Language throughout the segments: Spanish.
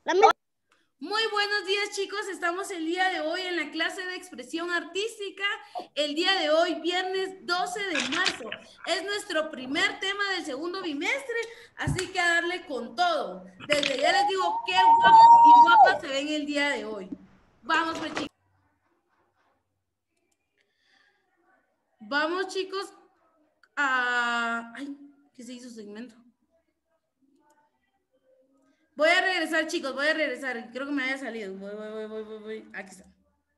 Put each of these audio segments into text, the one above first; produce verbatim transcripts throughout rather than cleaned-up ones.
Muy buenos días, chicos. Estamos el día de hoy en la clase de expresión artística. El día de hoy, viernes doce de marzo. Es nuestro primer tema del segundo bimestre, así que a darle con todo. Desde ya les digo qué guapos y guapas se ven el día de hoy. Vamos, pues, chicos. Vamos, chicos, a... Ay, ¿qué se hizo segmento? Voy a regresar, chicos, voy a regresar. Creo que me haya salido. Voy, voy, voy, voy, voy, voy. Aquí está.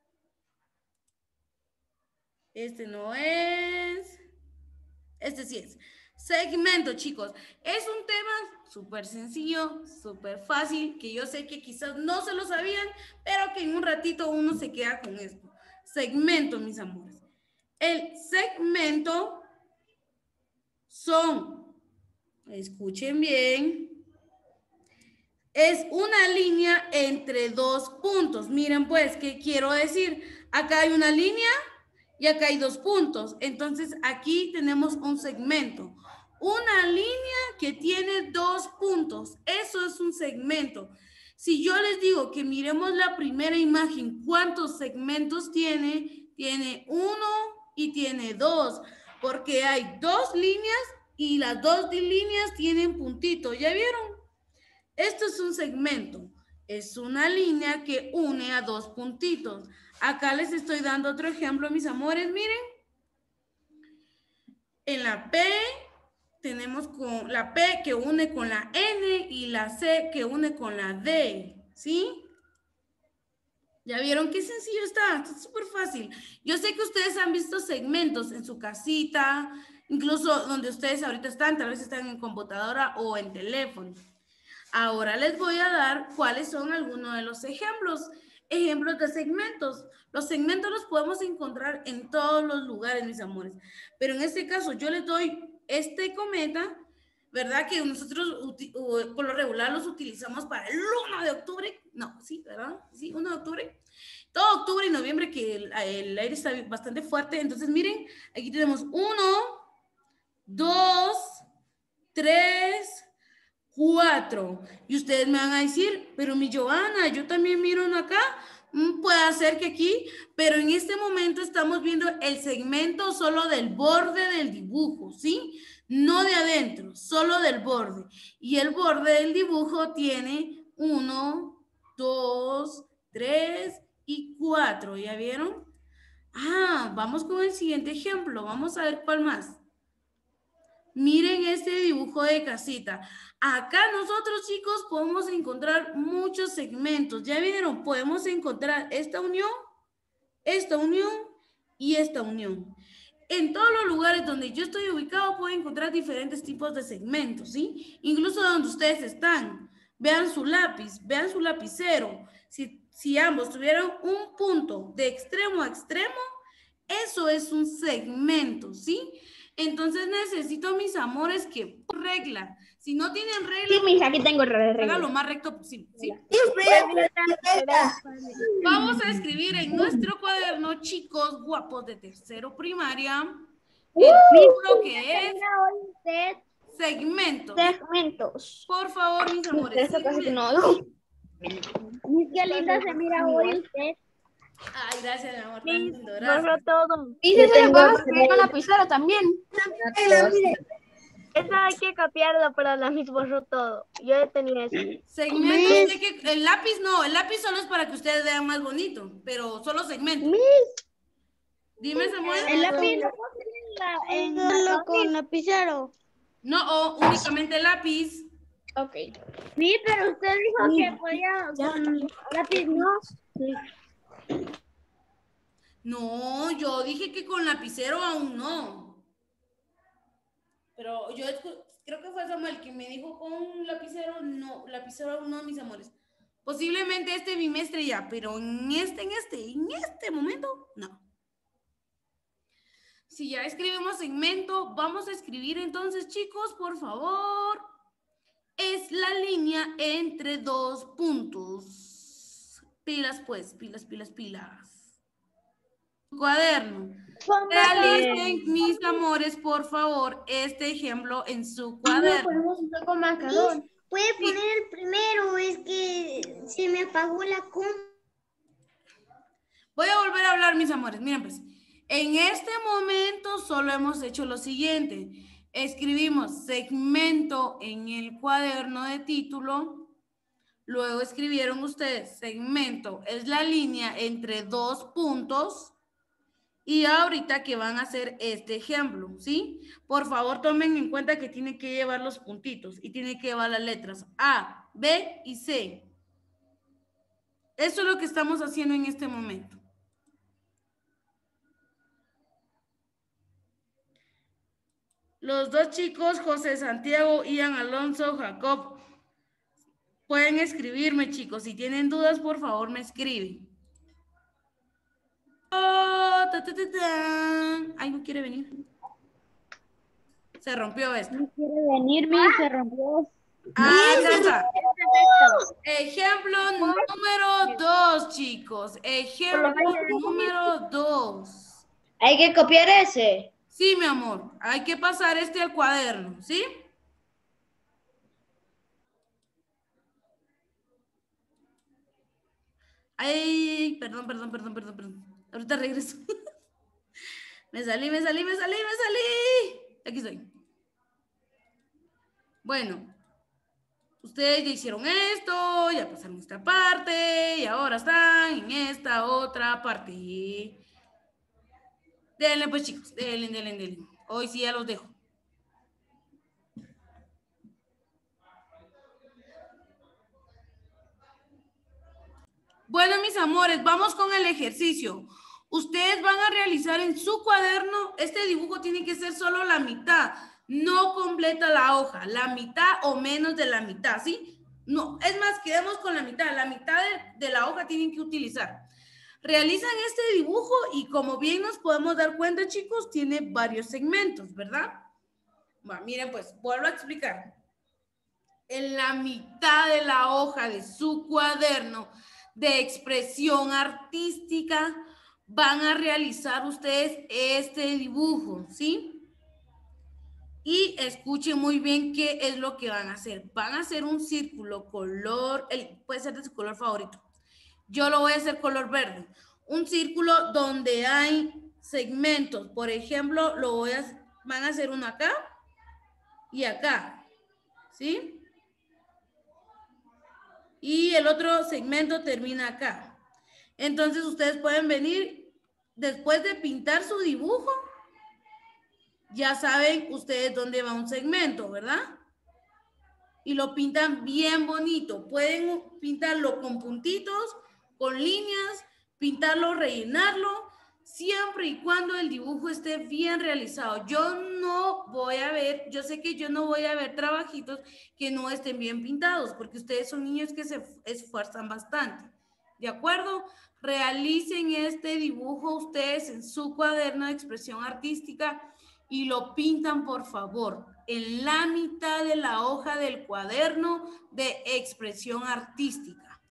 Este no es. Este sí es. Segmento, chicos. Es un tema súper sencillo, súper fácil, que yo sé que quizás no se lo sabían, pero que en un ratito uno se queda con esto. Segmento, mis amores. El segmento son, escuchen bien, es una línea entre dos puntos. Miren pues, ¿qué quiero decir? Acá hay una línea y acá hay dos puntos. Entonces, aquí tenemos un segmento. Una línea que tiene dos puntos. Eso es un segmento. Si yo les digo que miremos la primera imagen, ¿cuántos segmentos tiene? Tiene uno y tiene dos, porque hay dos líneas y las dos líneas tienen puntito. ¿Ya vieron? Esto es un segmento. Es una línea que une a dos puntitos. Acá les estoy dando otro ejemplo, mis amores. Miren. En la P tenemos con la P que une con la N y la C que une con la D. ¿Sí? ¿Ya vieron qué sencillo está? Está súper fácil. Yo sé que ustedes han visto segmentos en su casita, incluso donde ustedes ahorita están, tal vez están en computadora o en teléfono. Ahora les voy a dar cuáles son algunos de los ejemplos. Ejemplos de segmentos. Los segmentos los podemos encontrar en todos los lugares, mis amores. Pero en este caso yo les doy este cometa, ¿verdad? Que nosotros por lo regular los utilizamos para el uno de octubre. No, sí, ¿verdad? Sí, uno de octubre. Todo octubre y noviembre que el, el aire está bastante fuerte. Entonces, miren, aquí tenemos uno, dos, tres, cuatro. Y ustedes me van a decir, pero mi Joana, yo también miro uno acá. Mm, puede ser que aquí, pero en este momento estamos viendo el segmento solo del borde del dibujo, ¿sí? No de adentro, solo del borde. Y el borde del dibujo tiene uno, dos, tres y cuatro. ¿Ya vieron? Ah, vamos con el siguiente ejemplo. Vamos a ver cuál más. Miren este dibujo de casita. Acá nosotros, chicos, podemos encontrar muchos segmentos. ¿Ya vieron? Podemos encontrar esta unión, esta unión y esta unión. En todos los lugares donde yo estoy ubicado puedo encontrar diferentes tipos de segmentos, ¿sí? Incluso donde ustedes están. Vean su lápiz, vean su lapicero. Si, si ambos tuvieran un punto de extremo a extremo, eso es un segmento, ¿sí? Entonces necesito, mis amores, que regla. Si no tienen regla, sí, mis, aquí tengo regla. Haga lo más recto posible, ¿sí? Vamos a escribir en nuestro cuaderno, chicos guapos de tercero primaria, el libro que es segmentos. Segmentos. Por favor, mis amores. Eso casi que no. Qué linda se mira hoy usted. Ay, gracias, mi amor. Tan Sí, lindo, gracias. borró todo. Y si se lo puedo escribir con lapicero también. Eso hay que copiarlo, pero la mis borró todo. Yo tenía eso. Segmentos, sé que el lápiz no, el lápiz solo es para que ustedes vean más bonito, pero solo segmentos. Miss. Dime, Samuel. El lápiz lo en la, en solo con lapicero. No, o únicamente el lápiz. Ok. Sí, pero usted dijo que podía con lápiz, ¿no? Sí. No, yo dije que con lapicero aún no. Pero yo creo que fue Samuel que me dijo con lapicero, no, lapicero aún no, mis amores. Posiblemente este bimestre ya, pero en este, en este, en este momento, no. Si ya escribimos segmento, vamos a escribir entonces, chicos, por favor. Es la línea entre dos puntos. Pilas, pues, pilas, pilas, pilas. Cuaderno. Realicen, mis amores, por favor, este ejemplo en su cuaderno. Puede poner el primero, es que apagó la com. Voy a volver a hablar, mis amores. Miren, pues, en este momento solo hemos hecho lo siguiente. Escribimos segmento en el cuaderno de título. Luego escribieron ustedes segmento. Es la línea entre dos puntos. Y ahorita que van a hacer este ejemplo, ¿sí? Por favor, tomen en cuenta que tienen que llevar los puntitos y tienen que llevar las letras A, B y C. Eso es lo que estamos haciendo en este momento. Los dos chicos, José Santiago, Ian Alonso, Jacob, pueden escribirme, chicos. Si tienen dudas, por favor, me escriben. Oh, ta, ta, ta, ta. Ay, no quiere venir. Se rompió esto. No quiere venir, mi, se rompió. Ah, ya está. Ejemplo número dos, chicos. Ejemplo número dos. Hay que copiar ese. Sí, mi amor. Hay que pasar este al cuaderno, ¿sí? Ay, perdón, perdón, perdón, perdón, perdón. Ahorita regreso. Me salí, me salí, me salí, me salí. Aquí estoy. Bueno, ustedes ya hicieron esto, ya pasaron esta parte y ahora están en esta otra parte. Denle pues, chicos, denle, denle, denle. Hoy sí ya los dejo. Bueno, mis amores, vamos con el ejercicio. Ustedes van a realizar en su cuaderno, este dibujo tiene que ser solo la mitad, no completa la hoja, la mitad o menos de la mitad, ¿sí? No, es más, quedemos con la mitad, la mitad de, de la hoja tienen que utilizar. Realizan este dibujo y como bien nos podemos dar cuenta, chicos, tiene varios segmentos, ¿verdad? Bueno, miren, pues, vuelvo a explicar. En la mitad de la hoja de su cuaderno de expresión artística, van a realizar ustedes este dibujo, ¿sí? Y escuchen muy bien qué es lo que van a hacer. Van a hacer un círculo color, el, puede ser de su color favorito. Yo lo voy a hacer color verde. Un círculo donde hay segmentos. Por ejemplo, lo voy a, van a hacer uno acá y acá, ¿sí? Y el otro segmento termina acá. Entonces ustedes pueden venir, después de pintar su dibujo, ya saben ustedes dónde va un segmento, ¿verdad? Y lo pintan bien bonito. Pueden pintarlo con puntitos, con líneas, pintarlo, rellenarlo, siempre y cuando el dibujo esté bien realizado. Yo no voy a ver, yo sé que yo no voy a ver trabajitos que no estén bien pintados, porque ustedes son niños que se esfuerzan bastante. ¿De acuerdo? Realicen este dibujo ustedes en su cuaderno de expresión artística y lo pintan, por favor, en la mitad de la hoja del cuaderno de expresión artística.